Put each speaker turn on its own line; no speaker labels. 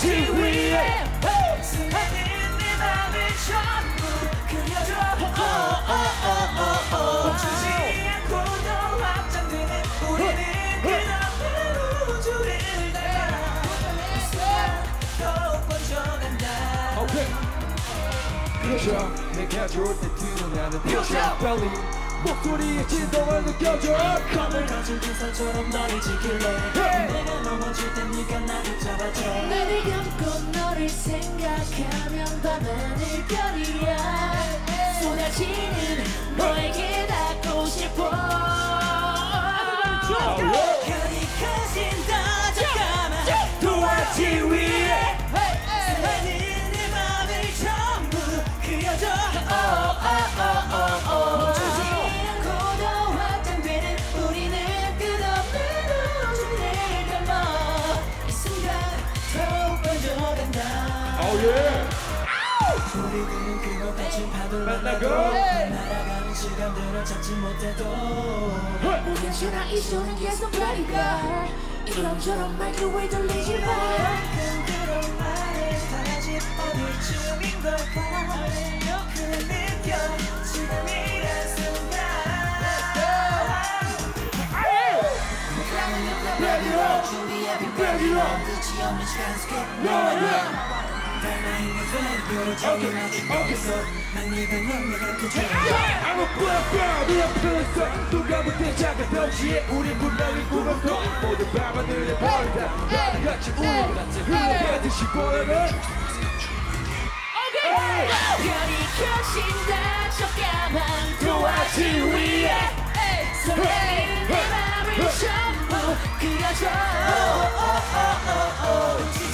도화지 위에
설레는 내 맘을 전부 그려줘 멈추지 않고도 확장되는 우리는 끝없는 우주를 달아 더욱 번져간다
표정 내가 좋을 때 드러나는 표정 빨리 목소리에 진동을 느껴줘
검을 가진 인상처럼 너를 지킬래 내가 넘어질 때 네가 나를 잡아줘
눈을 감고 너를 생각하면 밤하늘 별이야 쏟아지는 너에게 닿고 싶어
별이 가진다 잠깐만
도화지 위에
설레는 내 맘을 전부 그려줘 멈추지 않고도 확장되는 우리는 끝없는 우주를 담아 이 순간 더욱 번져간다 우리들은 그것 같이 파도를 만나고 날아가는 시간들을 찾지 못해도
괜찮아 이 손은 계속 가니까 이런저런 말도 왜 들리지 마
가끔 그런 말을 하지 어디쯤인 걸까 그 느껴 지금이란 순간 준비해 빛깔이로 끝이 없는 시간 속에 너와 닮아 있는 팬들을 저기 아직 없어 난 입은 넌 그저
I'm a black 네 앞에서 누가 볼때 작은 덩치에 우린 분명히 꿈을 꿔 모든 밤하늘에 버린다 나는 같이 우리 흘러가듯이 보여는
별이 켜진다 저 까만
도화지 위에
설레는 내 맘을 전부 그려줘